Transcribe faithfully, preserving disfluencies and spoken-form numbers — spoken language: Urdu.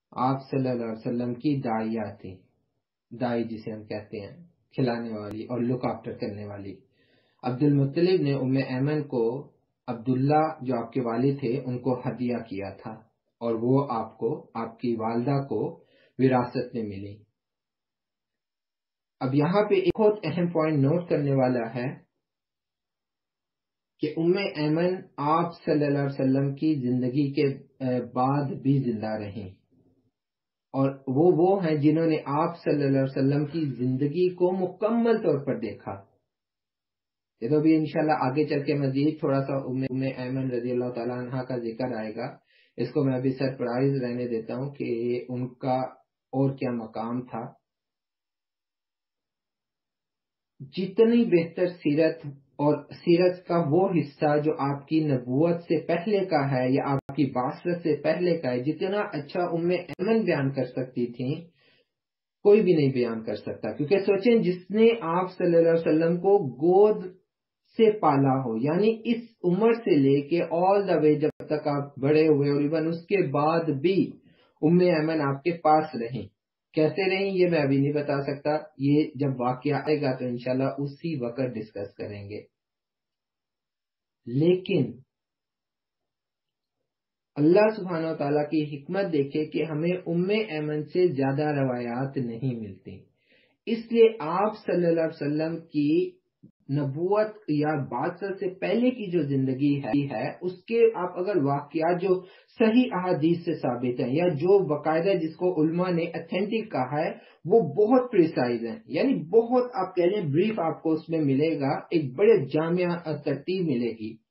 آپ صلی اللہ علیہ وسلم کی داعیہ تھی، دائی جسے ہم کہتے ہیں، کھلانے والی اور لک آفٹر کرنے والی۔ عبد المطلب نے ام ایمن کو عبداللہ جو آپ کے والد تھے ان کو ہدیہ کیا تھا، اور وہ آپ کو، آپ کی والدہ کو وراثت میں ملی۔ اب یہاں پہ ایک بہت اہم پوائنٹ نوٹ کرنے والا ہے کہ ام ایمن آپ صلی اللہ علیہ وسلم کی زندگی کے بعد بھی زندہ رہیں، اور وہ وہ ہیں جنہوں نے آپ صلی اللہ علیہ وسلم کی زندگی کو مکمل طور پر دیکھا۔ یہ تو بھی انشاءاللہ آگے چل کے مزید تھوڑا سا ام ایمن رضی اللہ تعالیٰ عنہ کا ذکر آئے گا، اس کو میں ابھی سرپرائز رہنے دیتا ہوں کہ ان کا اور کیا مقام تھا۔ جتنی بہتر سیرت اور سیرت کا وہ حصہ جو آپ کی نبوت سے پہلے کا ہے یا آپ کی بعثت سے پہلے کا ہے، جتنا اچھا ام ایمن بیان کر سکتی تھیں کوئی بھی نہیں بیان کر سکتا۔ کیونکہ سوچیں، جس نے آپ صلی اللہ علیہ وسلم کو گود سے پالا ہو، یعنی اس عمر سے لے کے آل دا وے جب تک آپ بڑے ہوئے، اور ایون اس کے بعد بھی ام ایمن آپ کے پاس رہیں، کیسے رہیں یہ میں ابھی نہیں بتا سکتا، یہ جب واقعہ آئے گا تو انشاءاللہ اسی وقت ڈسکس کریں گے۔ لیکن اللہ سبحانہ و تعالیٰ کی حکمت دیکھے کہ ہمیں ام ایمن سے زیادہ روایات نہیں ملتی، اس لیے آپ صلی اللہ علیہ وسلم کی نبوت یا بعثت سے پہلے کی جو زندگی ہے اس کے آپ اگر واقعات جو صحیح احادیث سے ثابت ہیں یا جو باقاعدہ جس کو علماء نے اتھینٹک کہا ہے وہ بہت پریسائز ہیں، یعنی بہت آپ کہہ لیں بریف آپ کو اس میں ملے گا، ایک بڑے جامع ترتیب ملے گی،